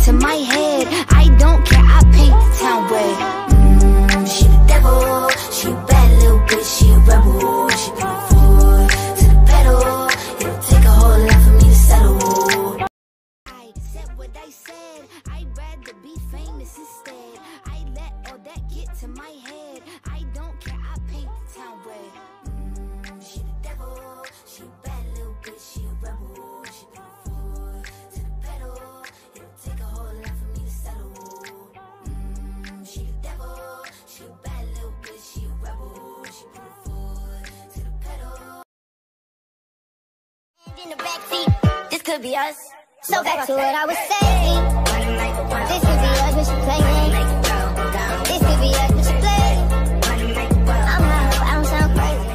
to my head. I don't care, I paint the town red. She the devil, she a bad little bitch, she a rebel. She put her foot to the pedal. It'll take a whole lot for me to settle. I said what I said, I'd rather be famous instead. I let all that get to my head. I don't care, I paint the town red. She the devil, she a bad little bitch, she a rebel. She put her foot to the pedal. It'll take a whole lot for me to settle. She the devil, she a bad little bitch, she a rebel. She put her foot to the pedal. And in the backseat, this could be us. So back to what I was saying. This could be us when she playing. This could be us when she playing. I'm high, but I don't sound crazy.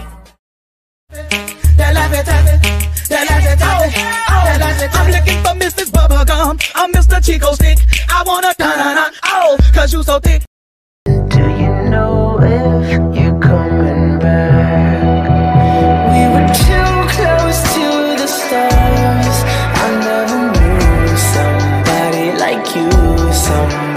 I'm looking for Mrs. Bubblegum. I'm Mr. Chico Stick. I wanna da-da-da, oh, cause you so thick. Do you know if you're coming back? We were too close to the stars. I never knew somebody like you, somebody